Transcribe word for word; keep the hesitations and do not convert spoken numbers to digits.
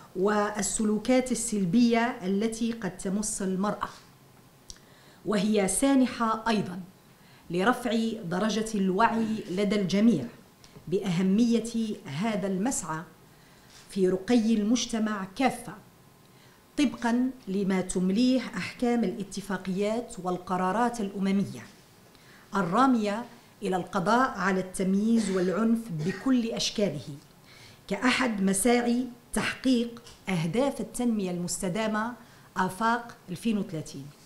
والسلوكات السلبية التي قد تمس المرأة، وهي سانحة أيضا لرفع درجة الوعي لدى الجميع بأهمية هذا المسعى في رقي المجتمع كافة، طبقا لما تمليه أحكام الاتفاقيات والقرارات الأممية الرامية إلى القضاء على التمييز والعنف بكل أشكاله كأحد مساعي تحقيق أهداف التنمية المستدامة آفاق ألفين وثلاثين.